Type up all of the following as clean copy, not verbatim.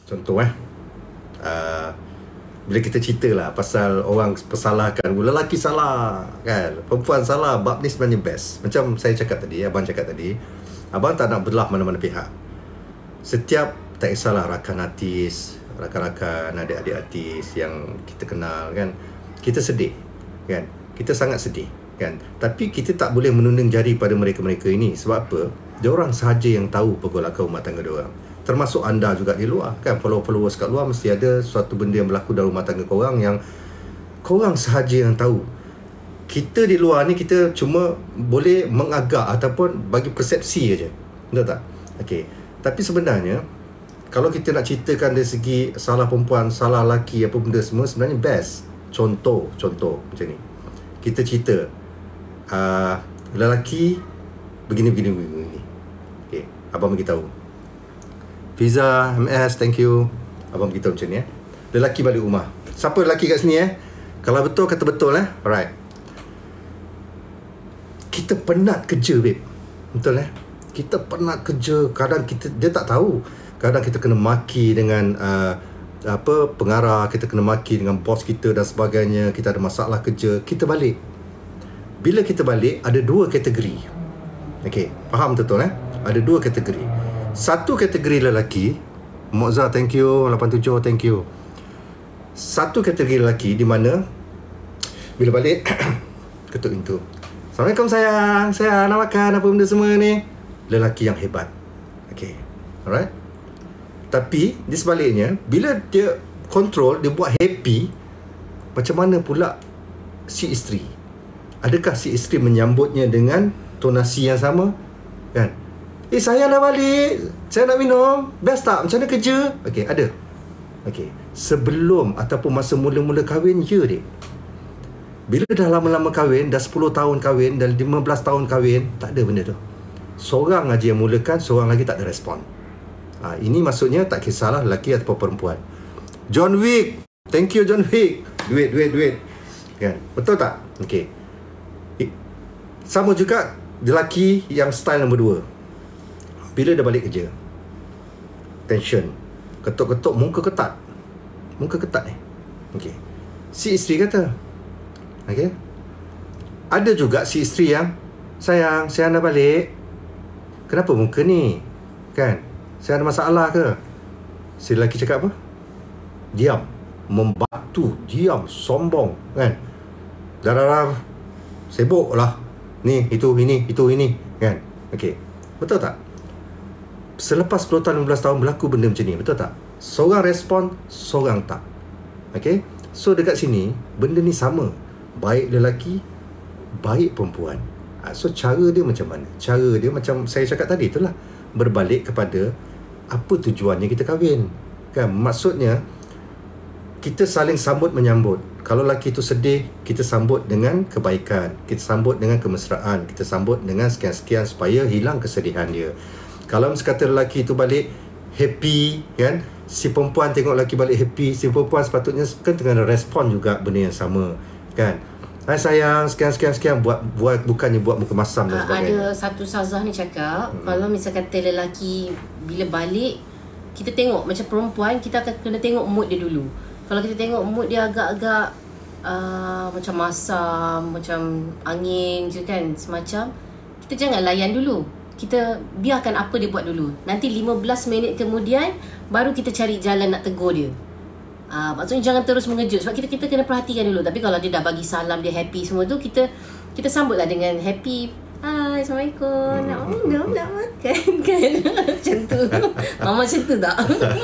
Contoh uh, bila kita cerita lah pasal orang persalahkan, lelaki salah kan, perempuan salah, bab ni sebenarnya best. Macam saya cakap tadi, abang cakap tadi, abang tak nak belah mana-mana pihak. Setiap, tak kisahlah rakan artis, rakan-rakan adik-adik artis yang kita kenal kan, kita sedih kan, kita sangat sedih kan. Tapi kita tak boleh menunding jari pada mereka-mereka ini. Sebab apa? Diorang sahaja yang tahu pergolakan rumah tangga diorang. Termasuk anda juga di luar kan, followers kat luar mesti ada suatu benda yang berlaku dalam rumah tangga korang yang korang sahaja yang tahu. Kita di luar ni kita cuma boleh mengagak ataupun bagi persepsi aja. Betul tak? Okey. Tapi sebenarnya kalau kita nak ceritakan dari segi salah perempuan, salah lelaki, apa benda semua, sebenarnya best. Contoh macam ni. Kita cerita lelaki begini. Okey, abang bagi tahu. Fiza, MS, thank you. Abang beritahu macam ni Lelaki balik rumah. Siapa lelaki kat sini Kalau betul, kata betul Alright. Kita penat kerja, babe. Betul Kita penat kerja. Kadang dia tak tahu. Kadang kita kena maki dengan pengarah, kita kena maki dengan bos kita dan sebagainya. Kita ada masalah kerja. Kita balik. Bila kita balik, ada dua kategori. Okey, faham betul Ada dua kategori. Satu kategori lelaki, Mokza, thank you. 87, thank you. Satu kategori lelaki di mana bila balik ketuk pintu, Assalamualaikum sayang, saya nak makan apa benda semua ni. Lelaki yang hebat. Okay, alright. Tapi di sebaliknya, bila dia control, dia buat happy, macam mana pula si isteri? Adakah si isteri menyambutnya dengan tonasi yang sama? Kan? Saya nak balik, saya nak minum, best tak? Macam mana kerja? Okey, ada. Okey, sebelum ataupun masa mula-mula kahwin je dek. Bila dah lama-lama kahwin, dah 10 tahun kahwin, dah 15 tahun kahwin, tak ada benda tu. Seorang aja yang mulakan, seorang lagi tak ada respon. Ini maksudnya tak kisahlah lelaki atau perempuan. John Wick, thank you John Wick. Duit. Kan? Betul tak? Okey. Sama juga lelaki yang style nombor 2. Bila dah balik kerja, tension, ketuk-ketuk, muka ketat Okey. Si isteri kata, okey, ada juga si isteri yang, sayang, saya nak balik. Kenapa muka ni? Kan? Saya ada masalah ke? Si lelaki cakap apa? Diam, membatu, diam, sombong, kan? Dah sibuk lah. Ni, itu, ini, kan? Okey. Betul tak? Selepas 10 tahun, 15 tahun berlaku benda macam ni, betul tak? Seorang respon, seorang tak. Okay? So dekat sini, benda ni sama. Baik lelaki, baik perempuan. So cara dia macam mana? Cara dia macam saya cakap tadi itulah, berbalik kepada apa tujuannya kita kahwin. Kan? Maksudnya kita saling sambut menyambut. Kalau lelaki tu sedih, kita sambut dengan kebaikan, kita sambut dengan kemesraan, kita sambut dengan sekian-sekian supaya hilang kesedihan dia. Kalau sekata lelaki tu balik happy, kan, si perempuan tengok lelaki balik happy, si perempuan sepatutnya kan tengah respon juga benda yang sama, kan. Hai sayang, sekian buat bukannya buat muka masam dan sebagainya. Ada satu ustazah ni cakap, kalau misal kata lelaki bila balik, kita tengok macam perempuan, kita akan kena tengok mood dia dulu. Kalau kita tengok mood dia agak-agak macam masam, macam angin je kan, semacam, kita jangan layan dulu. Kita biarkan apa dia buat dulu. Nanti 15 minit kemudian baru kita cari jalan nak tegur dia. Maksudnya jangan terus mengejut. Sebab kita kena perhatikan dulu. Tapi kalau dia dah bagi salam, dia happy semua tu, kita sambutlah dengan happy. Hai, Assalamualaikum. Nak minum, nak makan kan. Macam tu. Mama macam tu tak?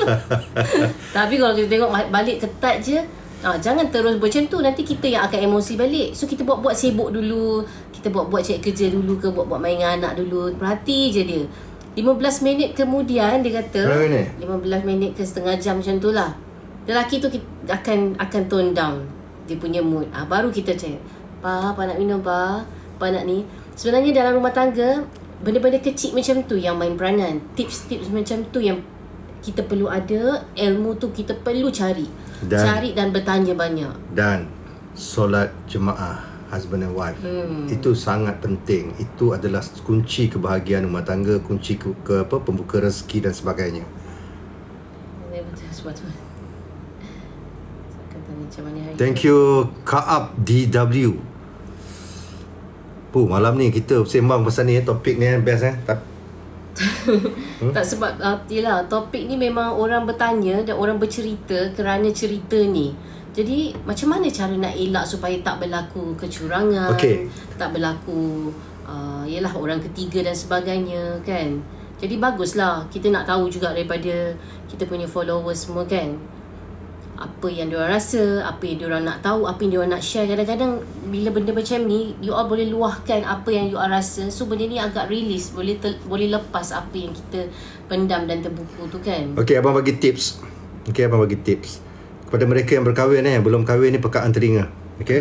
Tapi kalau kita tengok balik ketat je, jangan terus macam tu. Nanti kita yang akan emosi balik. So kita buat sibuk dulu. Kita buat cek kerja dulu ke, buat main dengan anak dulu. Perhati je dia. 15 minit kemudian dia kata, 15 minit ke setengah jam macam tu lah, lelaki tu akan tone down dia punya mood. Baru kita cek, apa nak minum, apa nak ni. Sebenarnya dalam rumah tangga, benda-benda kecil macam tu yang main peranan. Tips-tips macam tu yang kita perlu ada. Ilmu tu kita perlu cari dan bertanya banyak. Dan solat jemaah husband and wife, itu sangat penting. Itu adalah kunci kebahagiaan rumah tangga, kunci ke pembuka rezeki dan sebagainya. sebab tu. Kata macam mana hari. Thank you Kaab DW. Malam ni kita sembang pasal ni, topik ni best Tak sebab yelah, topik ni memang orang bertanya dan orang bercerita kerana cerita ni. Jadi macam mana cara nak elak supaya tak berlaku kecurangan, tak berlaku yelah orang ketiga dan sebagainya kan. Jadi baguslah kita nak tahu juga daripada kita punya followers semua kan, apa yang diorang rasa, apa yang diorang nak tahu, apa yang diorang nak share. Kadang-kadang bila benda macam ni, you all boleh luahkan apa yang you all rasa. So benda ni agak release, boleh lepas apa yang kita pendam dan terbuku tu kan. Okay, abang bagi tips. Kepada mereka yang berkahwin yang belum kahwin ni, pekaan telinga. Okay.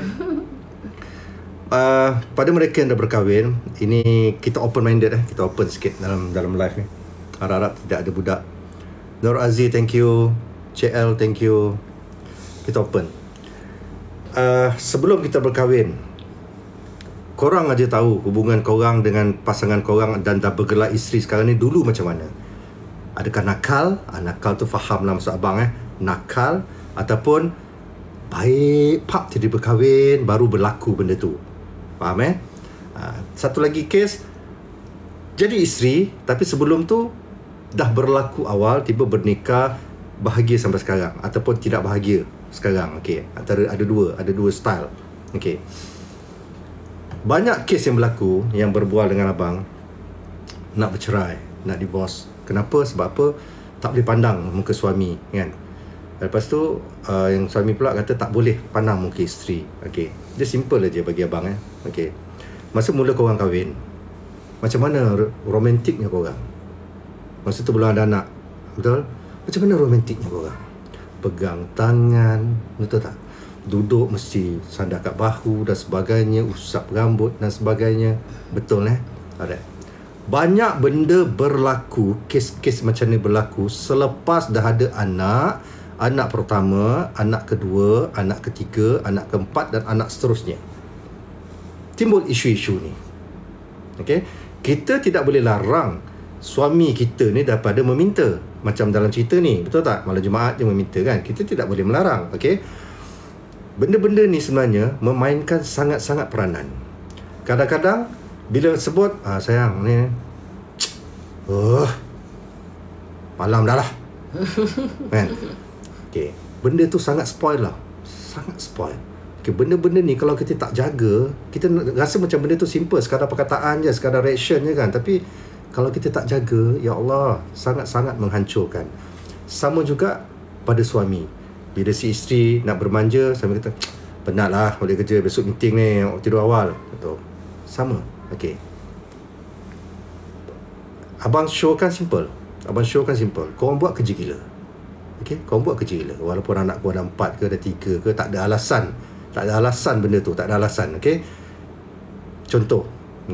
Pada mereka yang dah berkahwin, ini kita open minded kita open sikit dalam live ni. Harap-harap tidak ada budak. Nur Aziz, thank you. CL, thank you. Kita open. Sebelum kita berkahwin, korang aja tahu hubungan korang dengan pasangan korang dan dah bergelar isteri sekarang ni dulu macam mana. Adakah nakal? Nakal tu faham lah maksud abang nakal, ataupun baik pap jadi berkahwin baru berlaku benda tu. Faham satu lagi kes, jadi isteri tapi sebelum tu dah berlaku awal, tiba bernikah, bahagia sampai sekarang ataupun tidak bahagia sekarang. Antara ada dua style. Banyak kes yang berlaku yang berbual dengan abang nak bercerai, nak divorce. Kenapa? Sebab apa? Tak boleh pandang muka suami kan. Lepas tu yang suami pula kata tak boleh pandang muka isteri. Dia simple aja bagi abang Masa mula korang kahwin, macam mana romantiknya korang? Masa tu belum ada anak, betul? Macam mana romantiknya korang? Pegang tangan, betul tak? Duduk mesti sandar kat bahu dan sebagainya, usap rambut dan sebagainya. Betul Alright. Banyak benda berlaku, kes-kes macam ni berlaku selepas dah ada anak pertama, anak kedua, anak ketiga, anak keempat dan anak seterusnya. Timbul isu-isu ni. Kita tidak boleh larang suami kita ni daripada meminta. Macam dalam cerita ni, betul tak? Malam Jumaat dia meminta kan. Kita tidak boleh melarang. Benda-benda ni sebenarnya memainkan sangat-sangat peranan. Kadang-kadang bila sebut sayang ni malam dah lah kan. Benda tu sangat spoil lah. Sangat spoil. Benda-benda ni kalau kita tak jaga, kita rasa macam benda tu simple, sekadar perkataan je, sekadar reaction je kan. Tapi kalau kita tak jaga, ya Allah, sangat-sangat menghancurkan. Sama juga pada suami. Bila si isteri nak bermanja, suami kata, penat lah balik kerja, besok meeting ni, tidur awal. Betul. Sama. Abang showkan simple. Korang buat kerja gila. Korang buat kerja gila. Walaupun anak korang ada 4 ke, ada 3 ke, tak ada alasan. Tak ada alasan benda tu. Tak ada alasan. Contoh.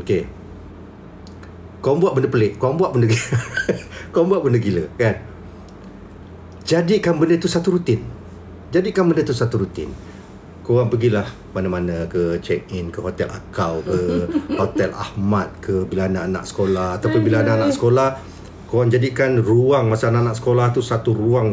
Korang buat benda pelik, korang buat benda gila. Korang buat benda gila kan. Jadikan benda tu satu rutin. Korang pergilah mana-mana ke, check in ke Hotel Akau ke, Hotel Ahmad ke, bila anak-anak sekolah. Ataupun bila anak-anak sekolah, korang jadikan ruang masa anak-anak sekolah tu satu ruang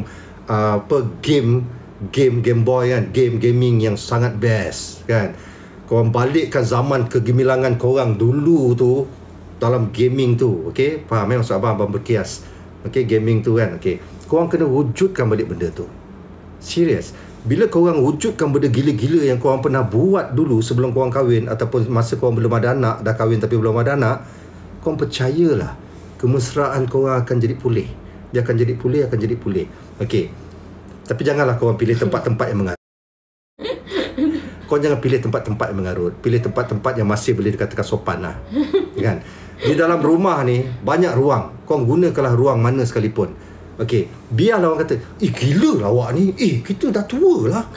Game Boy kan, gaming yang sangat best kan. Korang balikkan zaman kegemilangan korang dulu tu dalam gaming tu. Faham maksud abang berkias. Gaming tu kan. Korang kena wujudkan balik benda tu. Serius. Bila korang wujudkan benda gila-gila yang korang pernah buat dulu sebelum korang kahwin, ataupun masa korang belum ada anak, dah kahwin tapi belum ada anak, korang percayalah kemesraan korang akan jadi pulih. Dia akan jadi pulih. Tapi janganlah korang pilih tempat-tempat yang mengarut. Korang jangan pilih tempat-tempat yang mengarut. Pilih tempat-tempat yang masih boleh dikatakan sopan lah. Kan? Di dalam rumah ni banyak ruang. Korang gunakanlah ruang mana sekalipun. Biarlah orang kata, gila lah awak ni. Kita dah tua lah.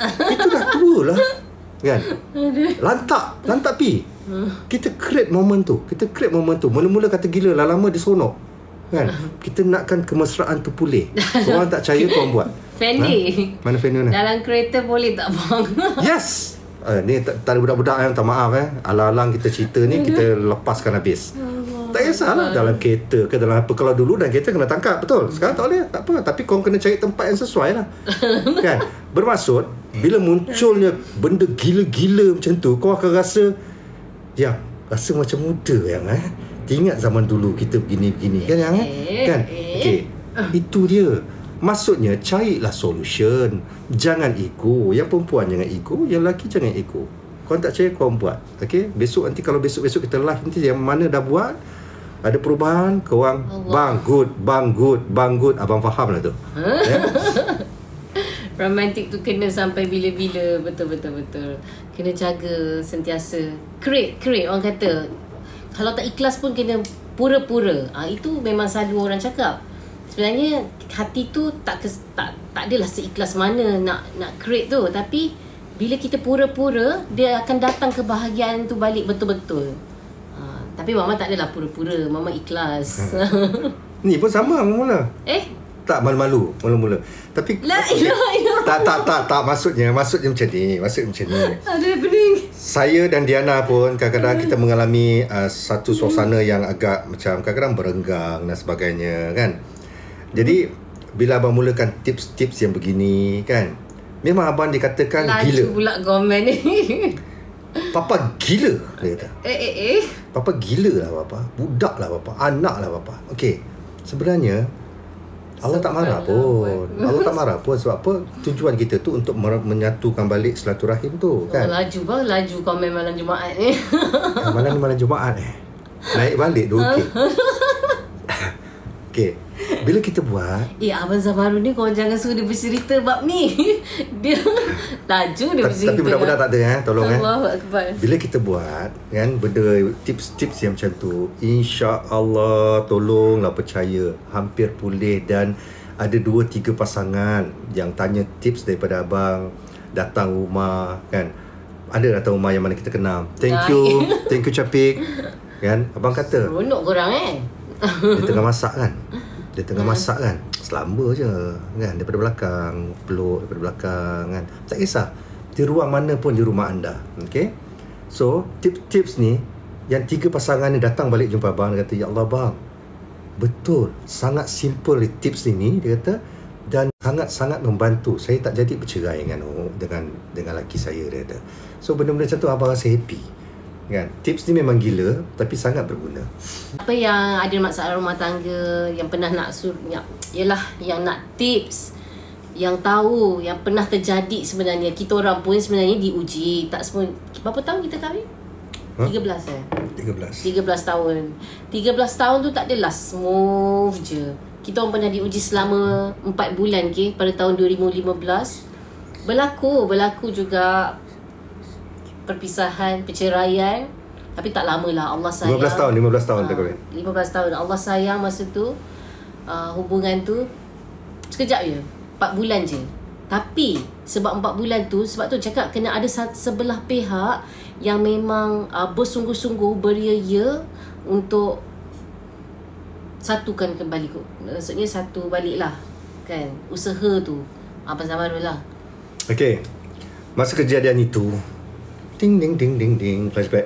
Kan? Lantak pi. Kita create moment tu. Mula-mula kata gila lah, lama dia sonok. Kan? Kita nakkan kemesraan tu pulih. Korang tak percaya, korang buat. Fendi. Mana Fendi ni? Dalam kereta boleh tak bang? Yes. Ni tak ada budak-budak yang tak maaf Alang-alang kita cerita ni kita lepaskan habis. Tak kisahlah dalam kereta ke dalam apa. Kalau dulu dalam kereta kena tangkap, betul. Sekarang tak boleh, tak apa. Tapi kau kena cari tempat yang sesuai lah. Kan? Bermaksud bila munculnya benda gila-gila macam tu, kau akan rasa rasa macam muda yang ingat zaman dulu kita begini-begini kan yang kan. Okey, itu dia. Maksudnya carilah solution. Jangan ego. Yang perempuan jangan ego, yang lelaki jangan ego. Kau tak percaya, kau buat. Okey, besok nanti kalau besok kita live nanti yang mana dah buat ada perubahan, kau orang bang good. Abang faham lah tu. Romantik tu kena sampai bila-bila. Betul. Kena jaga sentiasa. Create orang kata. Kalau tak ikhlas pun kena pura-pura. Itu memang selalu orang cakap. Sebenarnya hati tu tak adalah seikhlas mana nak create tu, tapi bila kita pura-pura, dia akan datang kebahagiaan tu balik betul-betul. Tapi Mama tak adalah pura-pura, Mama ikhlas. Ni pun sama mula. Tak malu-malu mula-mula. Tapi tak maksudnya macam ni. Ada pening. Saya dan Diana pun kadang-kadang kita mengalami satu suasana yang agak macam kadang-kadang berenggang dan sebagainya kan. Jadi bila abang mulakan tips-tips yang begini kan, memang abang dikatakan gila. Laju pula komen ni. Papa gila, dia kata. Papa gila lah Papa. Budak lah Papa. Anak lah Papa. Okey. Sebenarnya Allah tak marah pun. Allah tak marah pun. Sebab apa? Tujuan kita tu untuk menyatukan balik silaturahim tu kan. Laju komen malam Jumaat ni. Malam Jumaat naik balik 2K. Okey. Bila kita buat Abang Zamarul ni korang jangan suruh dia bercerita bab ni. Dia laju dia bercerita. Tapi budak-budak tak ada tolong Allahuakbar. Bila kita buat kan benda tips-tips yang macam tu, insya-Allah tolonglah percaya hampir pulih. Dan ada 2-3 pasangan yang tanya tips daripada abang, datang rumah kan. Ada datang rumah yang mana kita kenal. Thank you Capik kan. Abang kata seronok korang dia tengah masak kan. Selamba je kan, daripada belakang, peluk daripada belakang kan. Tak kisah di ruang mana pun di rumah anda. Okay. So tips-tips ni yang 3 pasangan ni datang balik jumpa abang. Dia kata, ya Allah bang, betul, sangat simple tips ini, dia kata, dan sangat-sangat membantu. Saya tak jadi bercerai dengan laki saya, dia kata. So benda-benda macam tu abang rasa happy kan. Tips ni memang gila tapi sangat berguna. Apa yang ada masalah rumah tangga, yang pernah nak yang nak tips, yang tahu, yang pernah terjadi sebenarnya. Kita orang pun sebenarnya diuji. Tak semua. Berapa tahun kita kahwin? 13 tahun. 13 tahun tu tak adalah smooth je. Kita orang pernah diuji selama 4 bulan pada tahun 2015. Berlaku juga perpisahan, perceraian. Tapi tak lama lah. Allah sayang. 15 tahun tak kahwin. 15 tahun. Allah sayang masa tu. Hubungan tu sekejap je, 4 bulan je. Tapi sebab 4 bulan tu, sebab tu cakap kena ada sebelah pihak yang memang bersungguh-sungguh, beria-ia untuk satukan kembali. Maksudnya satu balik lah kan, usaha tu. Abang Zamarul lah. Okay, masa kejadian itu, ding flashback.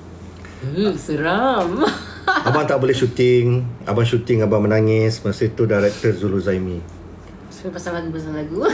Seram. Abang tak boleh syuting. Abang syuting, abang menangis. Masa itu director Zul Zaimi. Pasal lagu.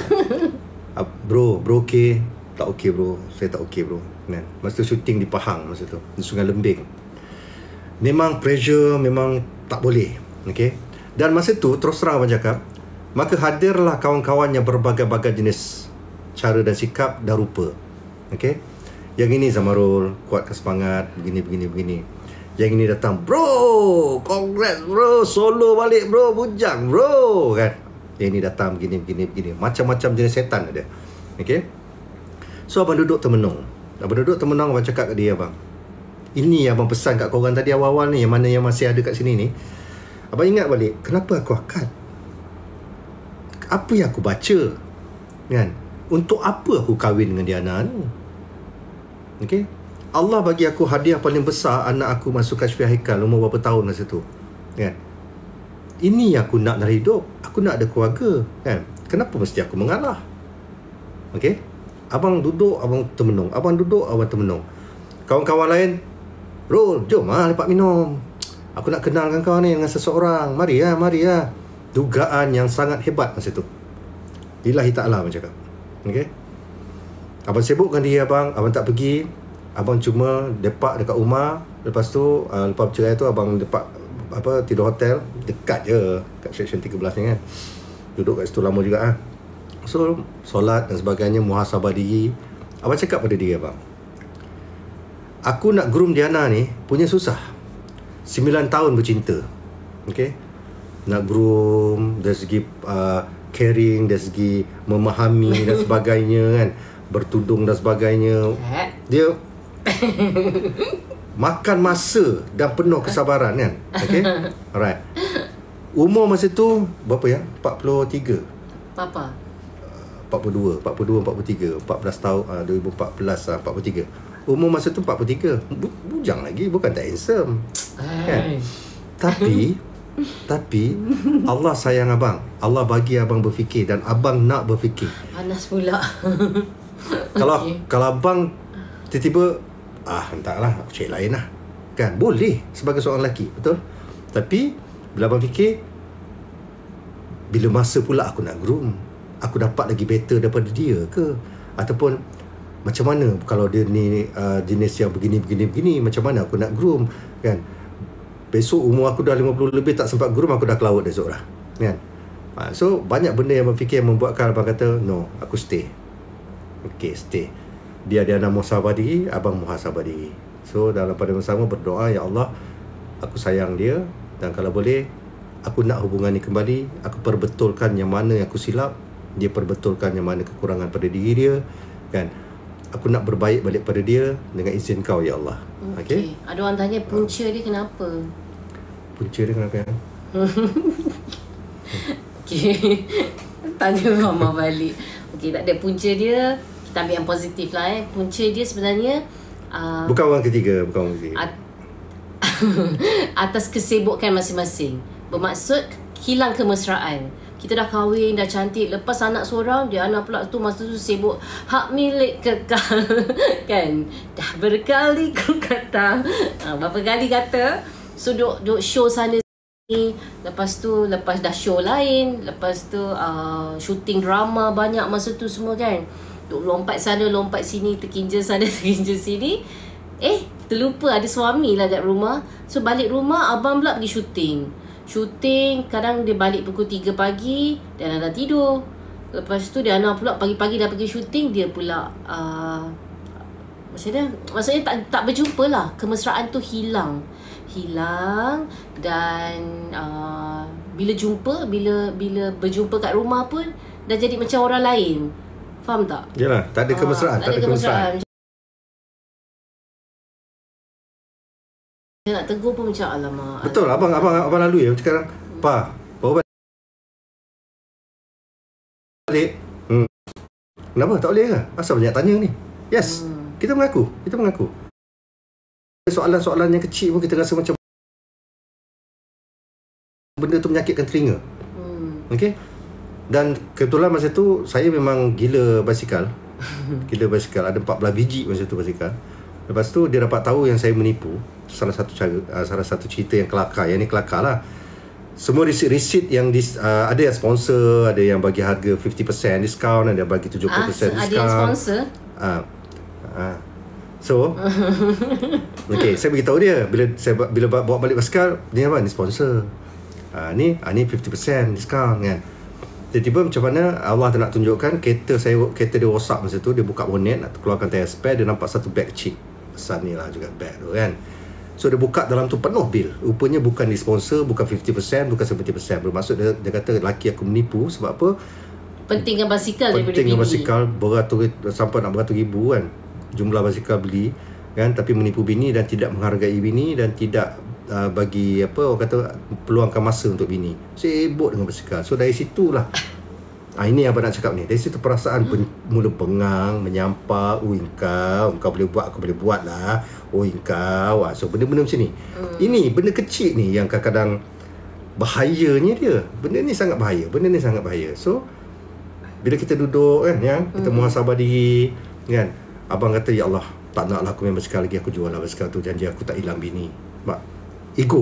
Bro okay? Tak okay bro. Saya tak okay bro. Masa tu syuting di Pahang, masa tu di Sungai Lembing. Memang pressure, memang tak boleh. Okay. Dan masa tu terus terang abang cakap, maka hadirlah kawan-kawan yang berbagai-bagai jenis cara dan sikap dan rupa. Okay. Yang ini Zamarul, kuatkan semangat, begini. Yang ini datang, bro, congrats bro, solo balik bro, bujang bro kan. Yang ini datang begini. Macam-macam jenis setan ada. Okay. So abang duduk termenung. Abang cakap kat dia, abang, ini abang pesan kat korang tadi awal-awal ni, yang mana yang masih ada kat sini ni. Abang ingat balik, kenapa aku akad? Apa yang aku baca kan? Untuk apa aku kahwin dengan Diana ni? Okay. Allah bagi aku hadiah paling besar, anak aku masuk Kashfiah Haikal umur berapa tahun masa tu kan. Ini yang aku nak dalam hidup. Aku nak ada keluarga kan. Kenapa mesti aku mengalah? Okay. Abang duduk, abang termenung. Abang duduk, abang termenung. Kawan-kawan lain, Rol, jom lepak minum. Aku nak kenalkan kau ni dengan seseorang. Mari ya. Dugaan yang sangat hebat masa tu. Lillahi ta'ala abang cakap. Okay. Abang sibukkan diri abang tak pergi. Abang cuma lepak dekat rumah. Lepas tu lepas bercerai tu abang lepak tidur hotel dekat je kat section 13 ni kan. Duduk kat situ lama juga ah. So solat dan sebagainya, muhasabah diri. Abang cakap pada diri abang, aku nak groom Diana ni punya susah. 9 tahun bercinta. Okay. Nak groom dari segi caring, dari segi memahami dan sebagainya kan, bertudung dan sebagainya. Dia makan masa dan penuh kesabaran kan. Okay. Alright. Umur masa tu berapa ya? 43. Papa 42, 43, 14 tahun 2014 43. Umur masa tu 43. Bujang lagi, bukan tak handsome. Kan? Tapi Allah sayang abang. Allah bagi abang berfikir dan abang nak berfikir. Panas pula. Kalau abang tiba-tiba entahlah, aku cari lain lah. Kan? Boleh sebagai seorang lelaki, betul? Tapi bila abang fikir, bila masa pula aku nak groom, aku dapat lagi better daripada dia ke? Ataupun macam mana kalau dia ni jenis yang begini, macam mana aku nak groom kan? Besok umur aku dah 50 lebih, tak sempat groom, aku dah ke laut esok lah kan? So banyak benda yang berfikir yang membuatkan abang kata no, aku stay. Okay, stay. Dia nak muhasabah diri, abang muhasabah diri. So dalam pada masa sama berdoa, ya Allah, aku sayang dia, dan kalau boleh aku nak hubungan ni kembali. Aku perbetulkan yang mana yang aku silap, dia perbetulkan yang mana kekurangan pada diri dia kan. Aku nak berbaik balik pada dia dengan izin kau, ya Allah. Okay. Ada orang tanya punca dia kenapa? Punca dia kenapa ya? Okay. Tanya Mama balik. Okay, tak ada. Punca dia, kita ambil yang positif lah Punca dia sebenarnya bukan orang ketiga. Atas kesibukan masing-masing. Bermaksud hilang kemesraan. Kita dah kahwin, dah cantik, lepas anak seorang, dia anak pula tu masa tu sibuk hak milik kekal. Kan? Dah berkali ku kata, berapa kali kata. So duk show sana sini. Lepas dah show lain, lepas tu shooting drama banyak masa tu semua kan. Duk lompat sana, lompat sini, terkinja sana, terkinja sini. Terlupa ada suami lah kat rumah. So balik rumah, abang pula pergi Shooting, kadang dia balik pukul 3 pagi dan dah tidur. Lepas tu dia anak pula pagi-pagi dah pergi shooting, dia pula maksudnya tak berjumpa lah. Kemesraan tu hilang dan bila berjumpa kat rumah pun dah jadi macam orang lain. Faham tak? Yalah, tak ada kemesraan, tak ada kemesraan. Nak tegur pun macam alamak. Betul, abang lalu ya sekarang. Pa, bawa balik. Kenapa tak boleh ke? Asal banyak tanya ni? Yes. Kita mengaku. Soalan-soalan yang kecil pun kita rasa macam benda tu menyakitkan telinga. Okey. Dan kebetulan masa tu saya memang gila basikal. Ada 14 biji masa tu basikal. Lepas tu dia dapat tahu yang saya menipu. Salah satu cerita yang kelakar. Yang ni kelakar lah. Semua resit yang ada yang sponsor, ada yang bagi harga 50% diskaun, ada yang bagi 70% diskaun. Ada yang sponsor? So okay, saya beritahu dia bila bawa balik basikal, ni apa? Ni sponsor. Ni 50% diskaun kan. Tiba-tiba macam mana Allah nak tunjukkan kereta dia rosak masa tu. Dia buka bonet nak keluarkan tayar spare, dia nampak satu bag chip besar ni lah juga bag tu kan. So dia buka dalam tu penuh bil. Rupanya bukan di sponsor, bukan 50%, bukan 70%. Bermaksud dia kata laki aku menipu sebab apa? Pentingkan basikal daripada bini. Pentingkan basikal sampai nak beratus ribu kan jumlah basikal beli kan, tapi menipu bini dan tidak menghargai bini dan tidak bagi orang kata peluangkan masa untuk bini. Sibuk dengan basikal. So dari situlah ini yang abang nak cakap ni. Dari situ perasaan mula bengang, menyampak. Kau boleh buat, aku boleh buat lah. Kau. So benda-benda macam ni. Ini benda kecil ni yang kadang-kadang bahayanya dia. Benda ni sangat bahaya. So bila kita duduk kan, kita muhasabah diri kan. Abang kata, ya Allah, tak naklah aku main basikal lagi. Aku jual lah basikal tu. Janji aku tak hilang bini. Ego.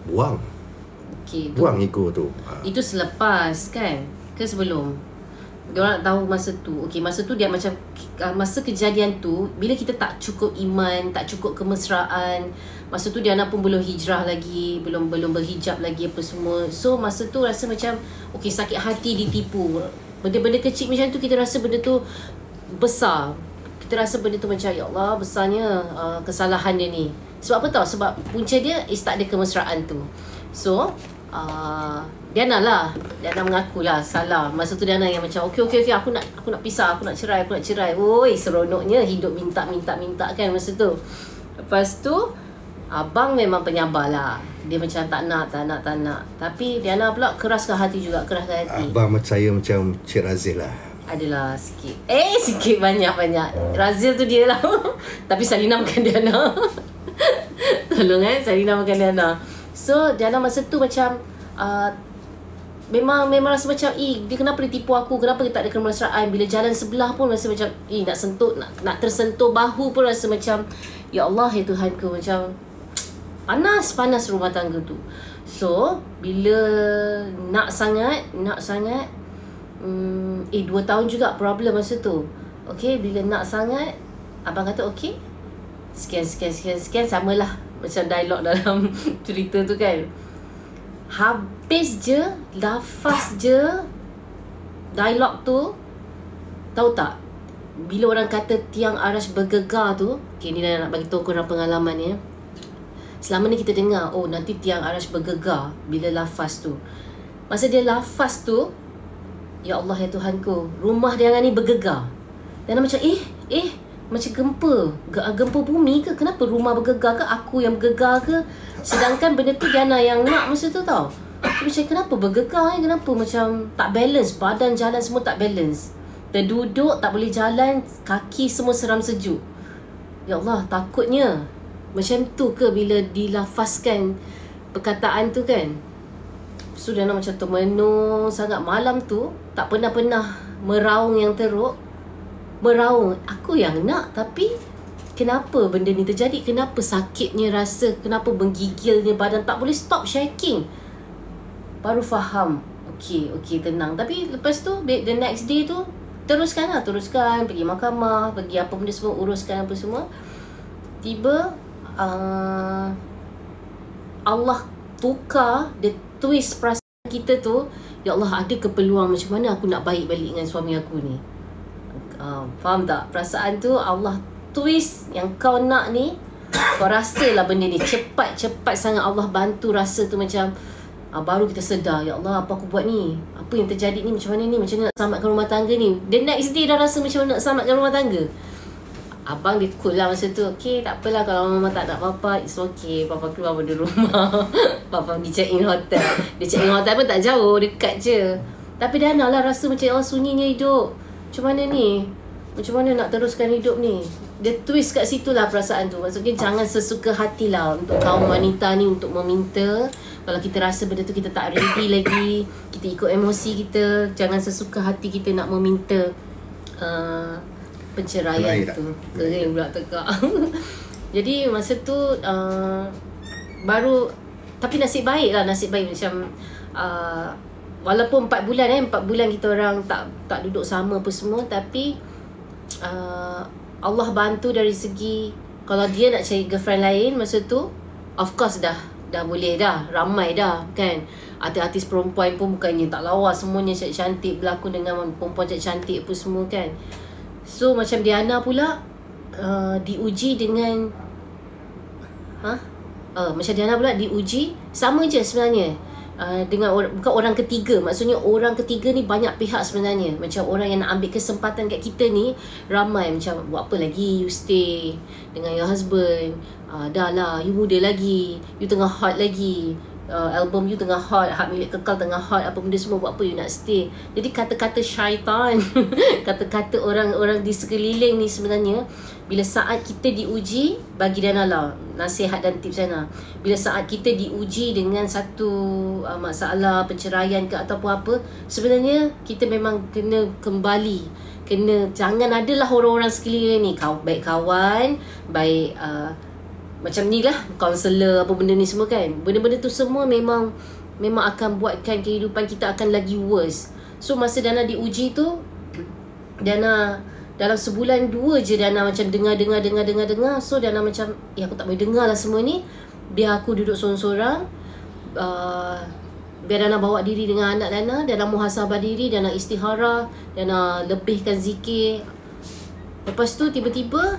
buang. Okey, Buang ego tu. Itu selepas kan? Ke sebelum? Diorang tahu masa tu. Okey, masa tu dia macam masa kejadian tu, bila kita tak cukup iman, tak cukup kemesraan, masa tu Diana pun belum hijrah lagi, belum berhijab lagi apa semua. So masa tu rasa macam okey, sakit hati ditipu. Benda-benda kecil macam tu kita rasa benda tu besar. Kita rasa benda tu macam ya Allah besarnya kesalahan dia ni. Sebab apa tahu? Sebab punca dia tak ada kemesraan tu. So Diana mengaku lah salah. Masa tu Diana yang macam okey aku nak pisah, aku nak cerai. Oi, seronoknya hidup minta kan masa tu. Lepas tu abang memang penyabar lah. Dia macam tak nak. Tapi Diana pula keraskan hati. Abang percaya macam Cik Razil lah. Adalah sikit. Sikit banyak. Razil tu dia lah. Tapi Salina bukan Diana. Tolong Salina bukan Diana. So Diana masa tu macam Memang rasa macam dia kenapa dia tipu aku, kenapa dia tak ada kemesraan. Bila jalan sebelah pun rasa macam nak tersentuh bahu pun rasa macam ya Allah ya Tuhanku, macam panas rumah tangga tu. So bila nak sangat 2 tahun juga problem masa tu. Okay, bila nak sangat abang kata okay, sekian samalah macam dialog dalam cerita tu kan. Habis je, lafaz je dialog tu, tahu tak, bila orang kata tiang aras bergegar tu, okay, ni nak bagi tahu korang pengalaman ya. Selama ni kita dengar nanti tiang aras bergegar bila lafaz tu. Masa dia lafaz tu, ya Allah ya Tuhanku, rumah dia ni bergegar. Dan macam macam gempa bumi ke? Kenapa rumah bergegar ke? Aku yang bergegar ke? Sedangkan benda tu Diana yang nak masa tu tau. Macam kenapa bergegar kenapa macam tak balance, badan jalan semua tak balance. Terduduk tak boleh jalan, kaki semua seram sejuk. Ya Allah, takutnya macam tu ke bila dilafazkan perkataan tu kan. So Diana macam termenung sangat. Malam tu tak pernah meraung yang teruk. Aku yang nak, tapi kenapa benda ni terjadi? Kenapa sakitnya rasa? Kenapa menggigilnya badan? Tak boleh stop shaking. Baru faham. Okay, tenang. Tapi lepas tu the next day tu teruskan. Pergi mahkamah, pergi apa benda semua, uruskan apa semua. Tiba Allah tukar, dia twist perasaan kita tu. Ya Allah, ada keperluan macam mana aku nak baik balik dengan suami aku ni. Faham tak? Perasaan tu Allah twist yang kau nak ni. Kau rasalah benda ni cepat sangat Allah bantu rasa tu macam baru kita sedar, ya Allah apa aku buat ni? Apa yang terjadi ni? Macam mana ni? Macam mana nak selamatkan rumah tangga ni? The next day dah rasa macam mana nak selamatkan rumah tangga. Abang dia cool lah masa tu. Okay, tak apalah kalau mama tak nak apa-apa, it's okay. Papa keluar dari rumah. Papa pergi check in hotel. Dia check in hotel pun tak jauh, dekat je. Tapi Diana lah rasa macam sunyinya hidup. Macam mana ni? Macam mana nak teruskan hidup ni? Dia twist kat situ lah perasaan tu. Maksudnya jangan sesuka hati lah untuk kaum wanita ni untuk meminta. Kalau kita rasa benda tu kita tak ready lagi, kita ikut emosi kita, jangan sesuka hati kita nak meminta penceraian tu. Kering pula tegak. Jadi masa tu baru, tapi nasib baik macam walaupun 4 bulan kita orang tak duduk sama apa semua, tapi Allah bantu dari segi kalau dia nak cari girlfriend lain masa tu, of course dah boleh dah, ramai dah kan. Artis-artis perempuan pun bukannya tak lawa, semuanya cantik, berlakon dengan perempuan cantik apa semua kan. So macam Diana pula diuji dengan macam Diana pula diuji sama je sebenarnya dengan bukan orang ketiga. Maksudnya orang ketiga ni banyak pihak sebenarnya. Macam orang yang nak ambil kesempatan kat kita ni ramai. Macam buat apa lagi, you stay dengan your husband, dah lah, you muda lagi, you tengah hot lagi, album you tengah hot, Hak Milik Kekal tengah hot, apa benda semua, buat apa you nak stay. Jadi kata-kata syaitan kata-kata orang-orang di sekeliling ni sebenarnya, bila saat kita diuji, bagi Diana lah nasihat dan tips Diana, bila saat kita diuji dengan satu masalah perceraian ke ataupun apa, sebenarnya kita memang kena kembali, jangan adalah orang-orang sekeliling ni baik kawan, baik macam ni lah, kaunselor apa benda ni semua kan. Benda-benda tu semua memang akan buatkan kehidupan kita akan lagi worse. So masa Dana diuji tu, Dana dalam sebulan 2 je Dana macam dengar. So Dana macam aku tak boleh dengar lah semua ni. Biar aku duduk sorang-sorang, biar Dana bawa diri dengan anak Dana muhasabah diri, Dana istihara, Dana lebihkan zikir. Lepas tu tiba-tiba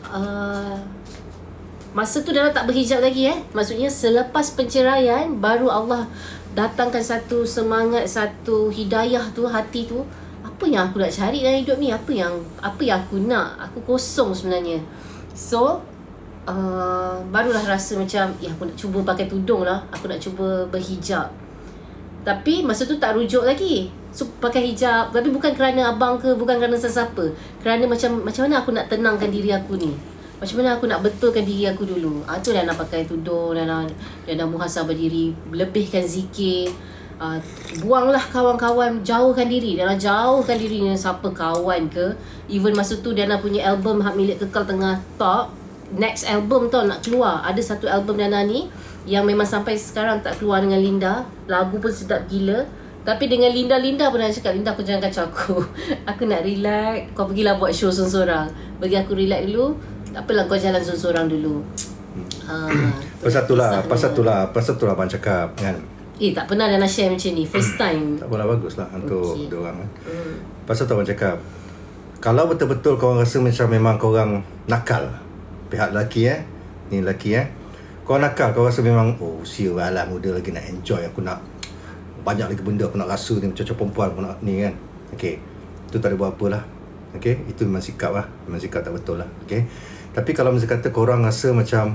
masa tu Dana tak berhijab lagi Maksudnya selepas penceraian baru Allah datangkan satu semangat, satu hidayah tu, hati tu. Apa yang aku nak cari dalam hidup ni? Apa yang aku nak? Aku kosong sebenarnya. So barulah rasa macam aku nak cuba pakai tudung lah, aku nak cuba berhijab. Tapi masa tu tak rujuk lagi. So pakai hijab, tapi bukan kerana abang ke, bukan kerana sesiapa. Kerana macam mana aku nak tenangkan diri aku ni, macam mana aku nak betulkan diri aku dulu. Tu Dana pakai tudung, Dana muhasabah diri, lebihkan zikir, buanglah kawan-kawan, jauhkan diri. Dana jauhkan diri dengan siapa kawan ke. Even masa tu Dana punya album Hak Milik Kekal tengah top, next album tau nak keluar. Ada satu album Dana ni yang memang sampai sekarang tak keluar dengan Linda. Lagu pun sedap gila. Tapi dengan Linda pun dah cakap, Linda aku jangan kacau aku. Aku nak relax. Kau pergilah buat show sorang-sorang. Bagi aku relax dulu. Tak apalah, kau jalan sorang-sorang dulu. Pasal tu lah abang cakap kan. Tak pernah Dana share macam ni. First time. Tak apalah, bagus lah untuk diorang kan. Pasal tu abang cakap, kalau betul-betul korang rasa macam memang korang nakal, pihak lelaki ni lelaki korang nakal, korang rasa memang usia lah muda lagi, nak enjoy, aku nak banyak lagi benda aku nak rasa ni, macam perempuan aku nak ni kan. Okay, itu tak ada buat apa lah. Okay, itu memang sikap lah, memang sikap tak betul lah. Okay, tapi kalau misalnya kata korang rasa macam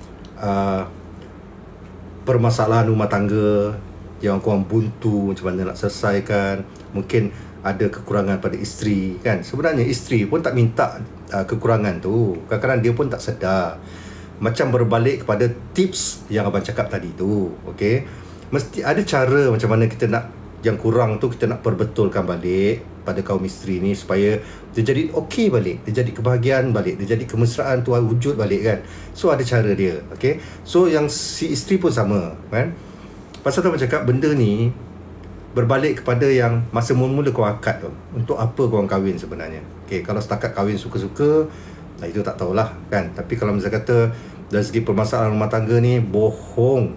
permasalahan rumah tangga yang korang buntu, macam mana nak selesaikan, mungkin ada kekurangan pada isteri kan. Sebenarnya isteri pun tak minta kekurangan tu, kadang-kadang dia pun tak sedar. Macam berbalik kepada tips yang abang cakap tadi tu. Okay, mesti ada cara macam mana kita nak yang kurang tu kita nak perbetulkan balik pada kaum isteri ni, supaya dia jadi okey balik, dia jadi kebahagiaan balik, dia jadi kemesraan tu wujud balik kan. So ada cara dia. Okay, so yang si isteri pun sama kan. Pasal tu abang cakap benda ni berbalik kepada yang masa mula-mula kau akad tu, untuk apa korang kahwin sebenarnya. Okay, kalau setakat kahwin suka-suka, itu tak tahulah kan. Tapi kalau misalnya kata dari segi permasalahan rumah tangga ni, bohong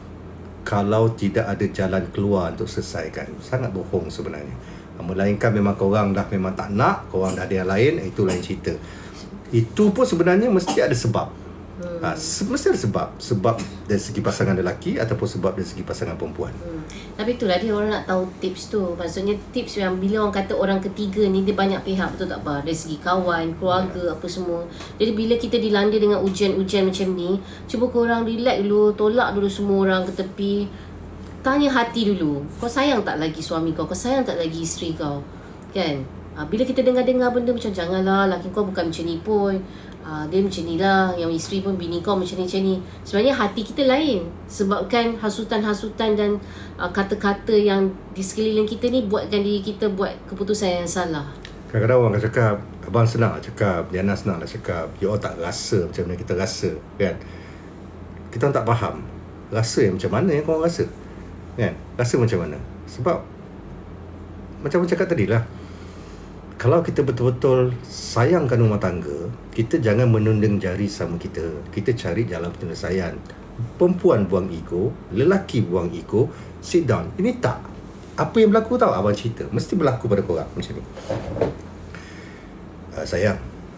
kalau tidak ada jalan keluar untuk selesaikan. Sangat bohong sebenarnya. Melainkan memang korang dah memang tak nak, korang dah ada yang lain, itu lain cerita. Itu pun sebenarnya mesti ada sebab. Mesti ada sebab dari segi pasangan lelaki ataupun sebab dari segi pasangan perempuan. Tapi itulah dia, orang nak tahu tips tu. Maksudnya tips yang bila orang kata orang ketiga ni, dia banyak pihak, betul tak, Bah? Dari segi kawan, keluarga, apa semua. Jadi bila kita dilanda dengan ujian-ujian macam ni, cuba korang relax dulu, tolak dulu semua orang ke tepi. Tanya hati dulu, kau sayang tak lagi suami kau? Kau sayang tak lagi isteri kau? Kan? Bila kita dengar-dengar benda macam, janganlah, laki kau bukan macam ni pun, dia macam ni lah, yang isteri pun bini kau macam ni. Sebenarnya hati kita lain. Sebabkan hasutan-hasutan dan kata-kata yang di sekeliling kita ni buatkan diri kita buat keputusan yang salah. Kadang-kadang orang akan cakap, abang senang lah cakap, Diana senang lah cakap, you all tak rasa macam mana kita rasa kan. Kita tak faham rasa yang macam mana yang korang rasa kan. Rasa macam mana. Sebab macam aku cakap tadi lah, kalau kita betul-betul sayangkan rumah tangga, kita jangan menunding jari sama kita. Kita cari jalan penyelesaian. Perempuan buang ego, lelaki buang ego, sit down. Ini tak. Apa yang berlaku tahu abang cerita, mesti berlaku pada korang macam ni. Sayang,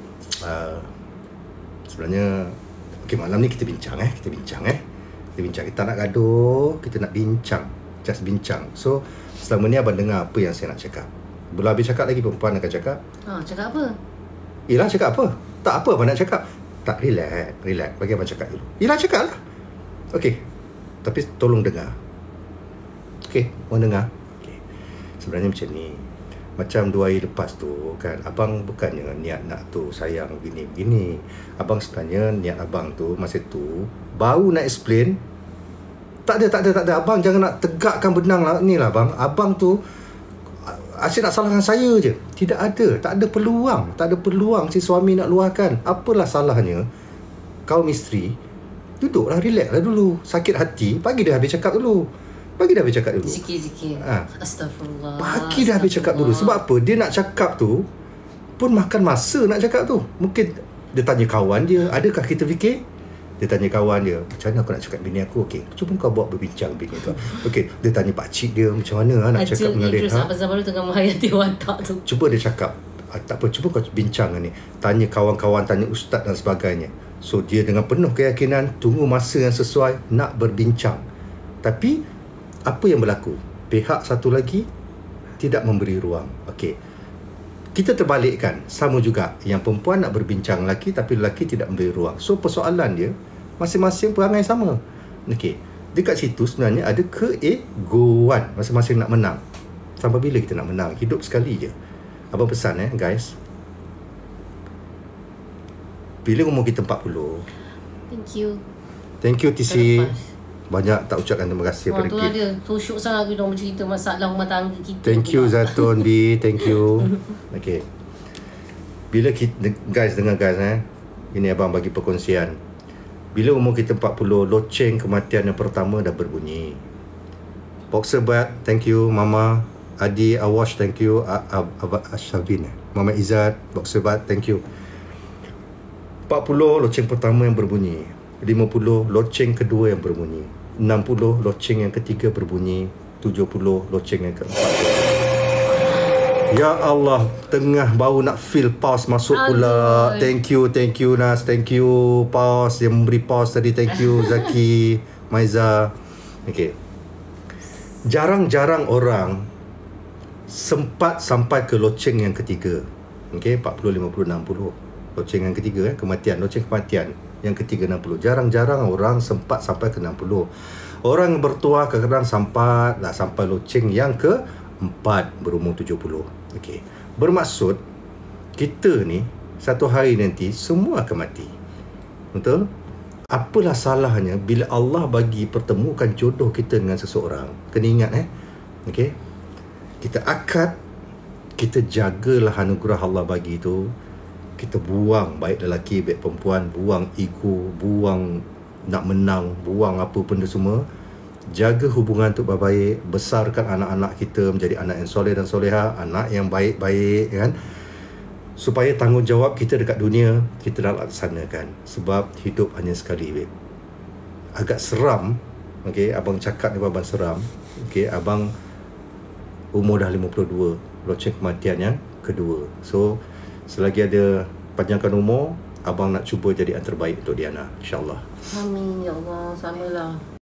sebenarnya okay, malam ni kita bincang. Kita bincang. Kita nak gaduh, kita nak bincang. Just bincang. So selama ni abang dengar apa yang saya nak cakap. Belum habis cakap lagi, perempuan akan cakap. Cakap apa? Yelah, cakap apa? Tak apa abang nak cakap. Tak, relax. Bagi abang cakap dulu. Yelah, cakap lah. Okay, tapi tolong dengar. Okay, mau dengar? Okay. Sebenarnya macam ni. Macam 2 hari lepas tu kan, abang bukannya niat nak tu sayang begini. Abang sebenarnya niat abang tu masa tu baru nak explain. Tak ada. Abang jangan nak tegakkan benang lah ni lah bang. Abang tu asyik nak salahkan saya je. Tak ada peluang si suami nak luahkan. Apalah salahnya kaum isteri Duduklah, relax lah dulu. Sakit hati, bagi dia habis cakap dulu. Zikir-zikir. Astagfirullah. Bagi dia habis cakap dulu. Sebab apa? Dia nak cakap tu pun makan masa nak cakap tu. Mungkin dia tanya kawan dia, adakah kita fikir? Dia tanya kawan dia, macam mana aku nak cakap bini aku? Okey, cuba kau buat berbincang bini tu. Okey, dia tanya pakcik dia, macam mana nak cakap dengan dia. Abang Zaman tengah menghayati watak tu. Cuba dia cakap, tak apa, cuba kau bincang ni. Tanya kawan-kawan, tanya ustaz dan sebagainya. So, dia dengan penuh keyakinan, tunggu masa yang sesuai nak berbincang. Tapi, apa yang berlaku? Pihak satu lagi tidak memberi ruang. Okey. Kita terbalikkan, sama juga. Yang perempuan nak berbincang lelaki, tapi lelaki tidak memberi ruang. So, persoalan dia, masing-masing perangai sama. Okey. Dekat situ sebenarnya ada keegoan. Masing-masing nak menang. Sampai bila kita nak menang? Hidup sekali je. Abang pesan guys. Bila umur kita 40. Thank you TC. Banyak tak ucapkan terima kasih pada kita. Dia so syuk sangat kita bercerita masalah rumah tangga kita. Thank you Zaitun B. Thank you. Okay. Bila kita, guys dengar guys ini abang bagi perkongsian. Bila umur kita 40, loceng kematian yang pertama dah berbunyi. Boxer Bat, thank you. Mama Adi Awash, thank you. Ashavin, Mama Izzat, Boxer Bat, thank you. 40 loceng pertama yang berbunyi. 50 loceng kedua yang berbunyi. 60 loceng yang ketiga berbunyi. 70 loceng yang keempat. Ya Allah, tengah baru nak feel pause masuk pula. Thank you Nas, thank you pause yang memberi pause tadi, thank you Zaki, Maiza. Okay. Jarang-jarang orang sempat sampai ke loceng yang ketiga. Okay, 40, 50, 60. Loceng yang ketiga kematian, loceng kematian. Yang ketiga 60. Jarang-jarang orang sempat sampai ke 60. Orang bertuah kadang-kadang sampai loceng yang keempat berumur 70. Okey. Bermaksud kita ni satu hari nanti semua akan mati. Betul? Apalah salahnya bila Allah bagi pertemukan jodoh kita dengan seseorang. Kena ingat okey. Kita akad, kita jagalah anugerah Allah bagi itu. Kita buang baik lelaki baik perempuan, buang ego, buang nak menang, buang apa benda semua. Jaga hubungan tu baik-baik, besarkan anak-anak kita menjadi anak yang soleh dan soleha, anak yang baik-baik kan. Supaya tanggungjawab kita dekat dunia kita dah laksanakan. Sebab hidup hanya sekali, babe. Agak seram, okey, abang cakap ni abang seram. Okey, abang umur dah 52, loceng kematian yang kedua. So selagi ada panjangkan umur, abang nak cuba jadi yang terbaik untuk Diana, insya-Allah. Amin ya Allah, samalah.